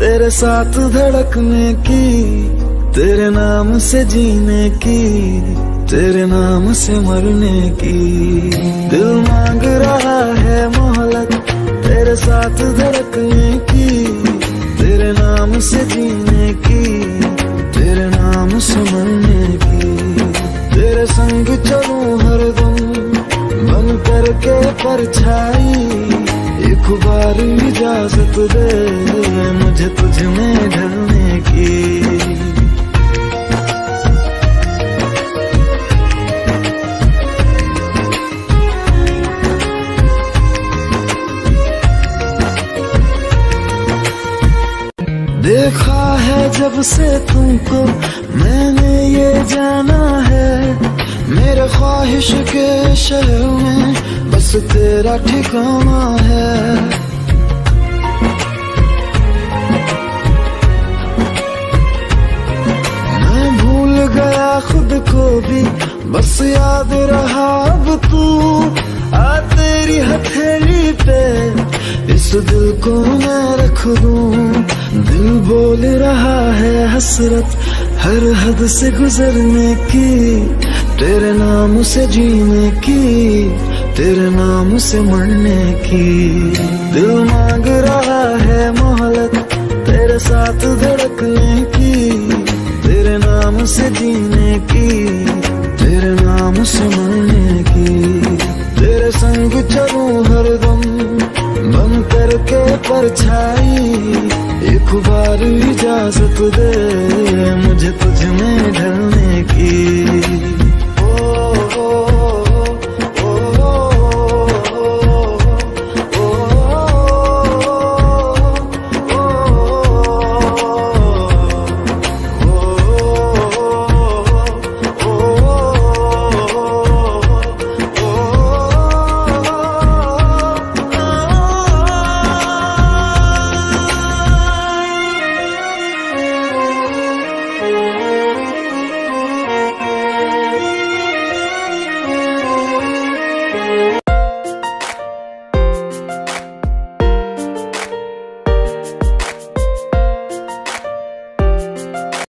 तेरे साथ धड़कने की, तेरे नाम से जीने की, तेरे नाम से मरने की। दिल मांग रहा है मोहलत तेरे साथ धड़कने की, तेरे नाम से जीने की, तेरे नाम से मरने की। तेरे संग चलूं हरदम बन करके परछाई, एक बार इजाजत दे मुझे तुझ में ढलने की। देखा है जब से तुमको मैंने ये जाना है, मेरे ख्वाहिश के शहर में बस तेरा ठिकाना है। मैं भूल गया खुद को भी, बस याद रहा अब तू। आ तेरी हथेली पे इस दिल को मैं रख दूं, दिल बोल रहा है हसरत हर हद से गुजरने की, तेरे नाम से जीने की, तेरे नाम से मरने की। दिल मांग रहा है मोहलत तेरे साथ धड़कने की, तेरे नाम से जीने की, तेरे नाम से मरने की। तेरे संग चलूं हरदम बन करके परछाई, एक बार इजाजत दे